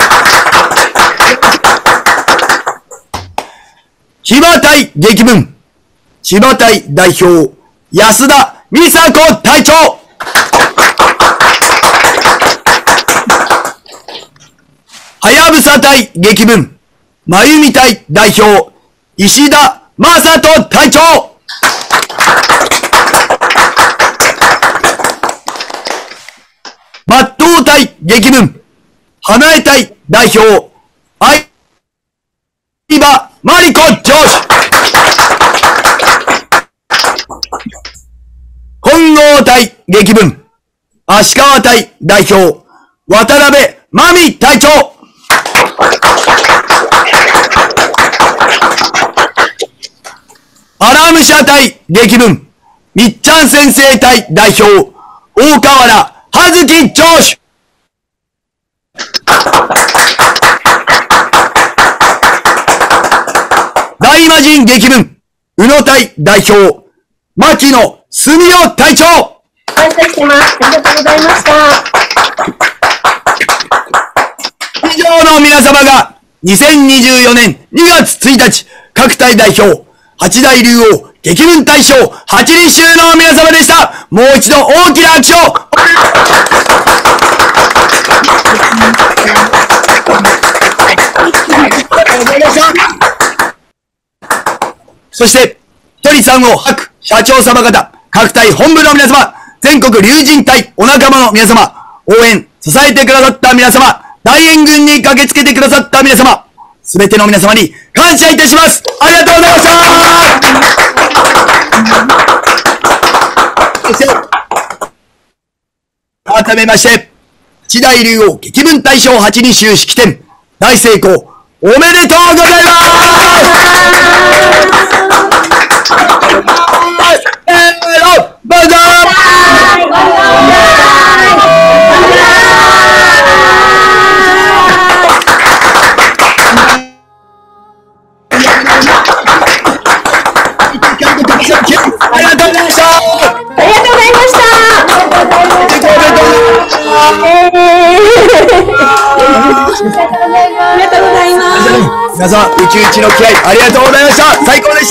千葉隊劇文、千葉隊代表、安田美佐子隊長。はやぶさ隊劇文、まゆみ隊代表、石田正人隊長。抜刀隊劇文、花江隊代表、相葉マリコ上司。本郷隊劇文、足川隊代表、渡辺真美隊長。アラム社隊劇文、みっちゃん先生隊代表、大河原葉月上司。大魔神劇文、宇野隊代表、牧野澄夫隊長。 感謝してます。ありがとうございました。 以上の皆様が2024年2月1日各隊代表八大竜王劇文大賞8人衆の皆様でした。もう一度大きな拍手を。そしてひとりさんを吐く社長様方、各隊本部の皆様、全国龍神隊お仲間の皆様、応援支えてくださった皆様、大援軍に駆けつけてくださった皆様、すべての皆様に感謝いたします。ありがとうございました。そして改めまして八大竜王劇文大賞8人衆式典大成功おめでとうございます。バイバありがとうございました。 ありがとうございました。ありがとうございます。 皆さん、宇宙一の気合ありがとうございました。最高でした。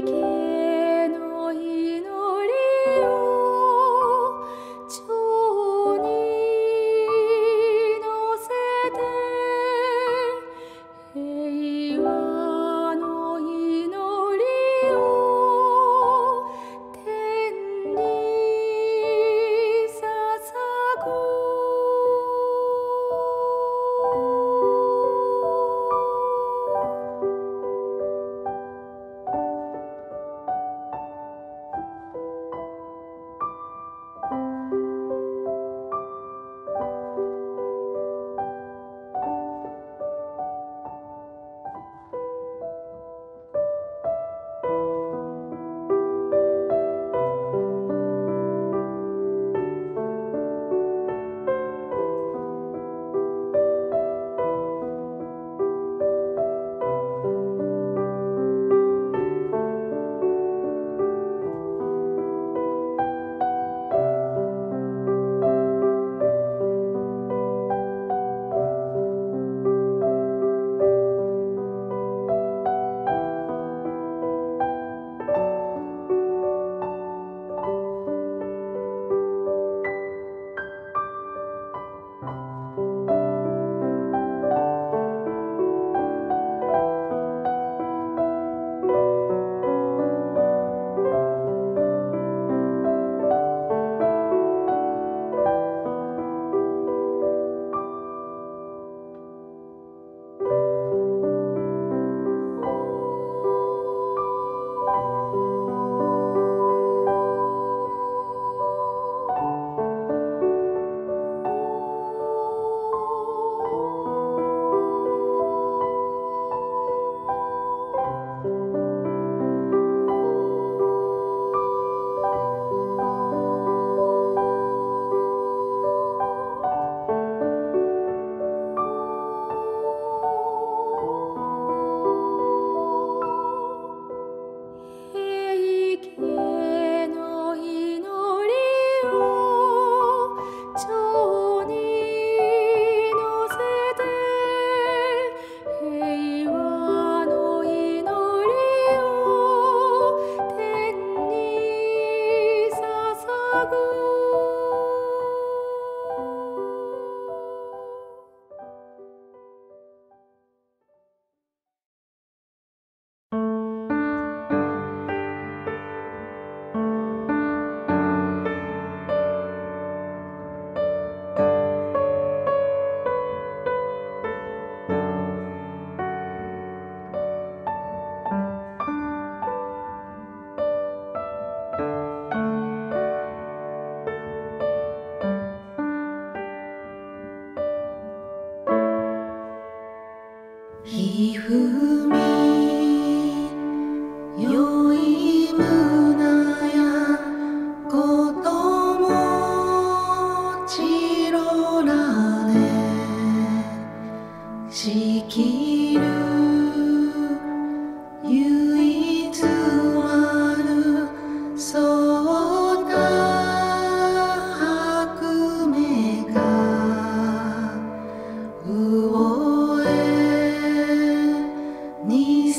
に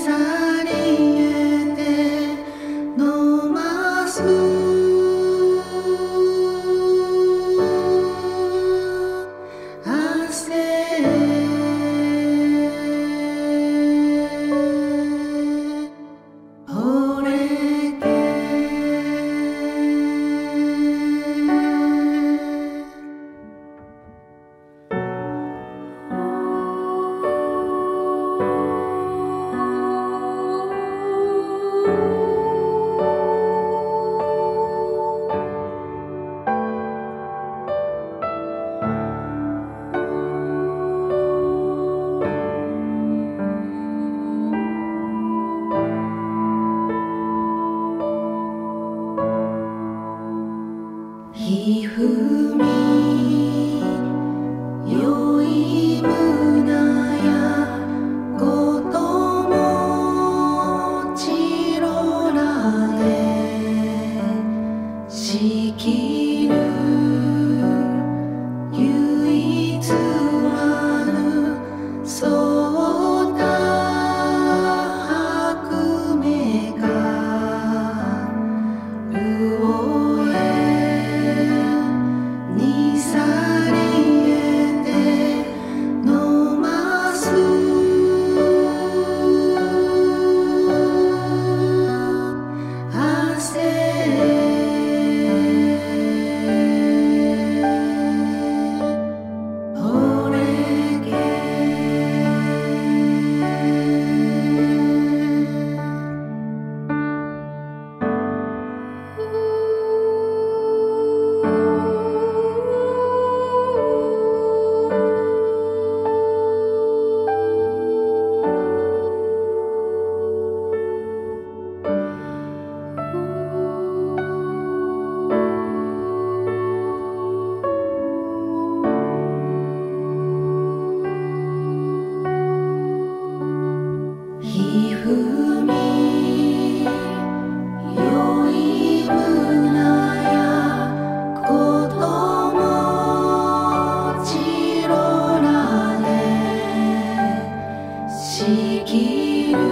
ちきる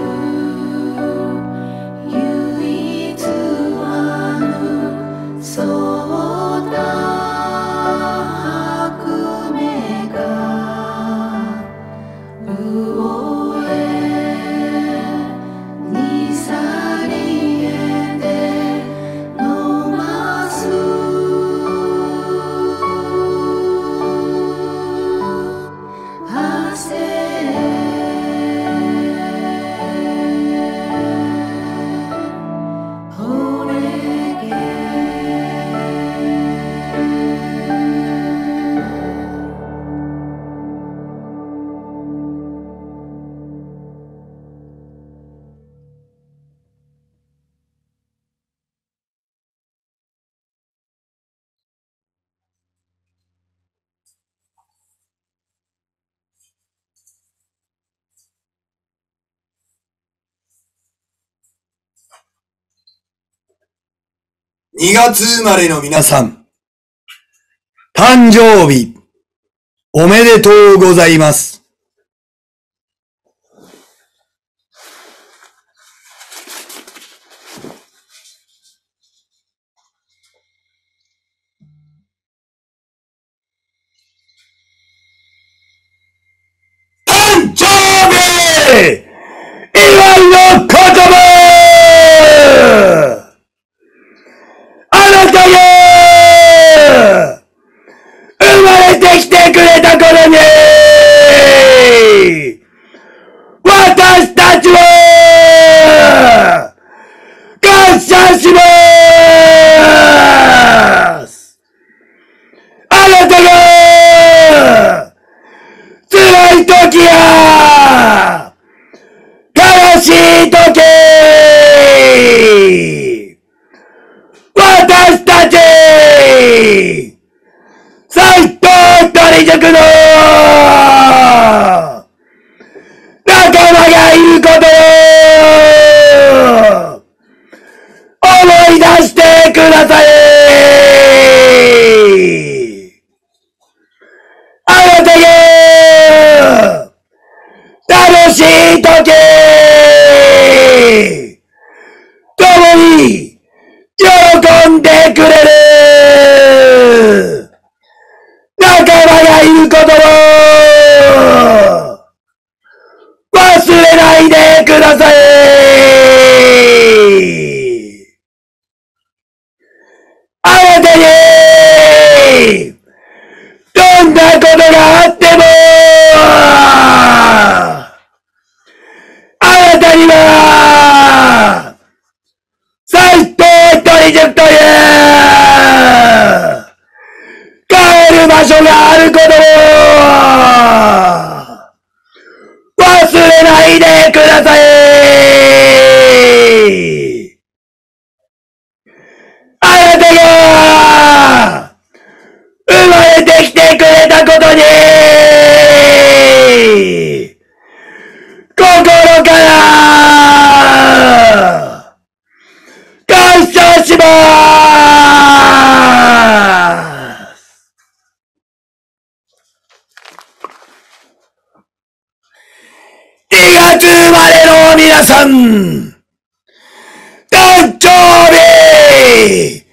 唯一はぬそうだ白目が魚へにさりえで飲ます 2月生まれの皆さん、誕生日、おめでとうございます。誕生日祝いの言葉あなたが生まれてきてくれた頃に私たちは感謝します。あなたが辛い時や悲しい時私たち斎藤鳥塾の仲間がいることを思い出してください。あなたが楽しい時共に喜んでくれる仲間がいることを忘れないでください。あなたにどんなことがあってもあなたには斎藤鳥塾という帰る場所があることを忘れないでください。あなたが生まれてきてくれたことに心から感謝します。2月生まれの皆さん、誕生日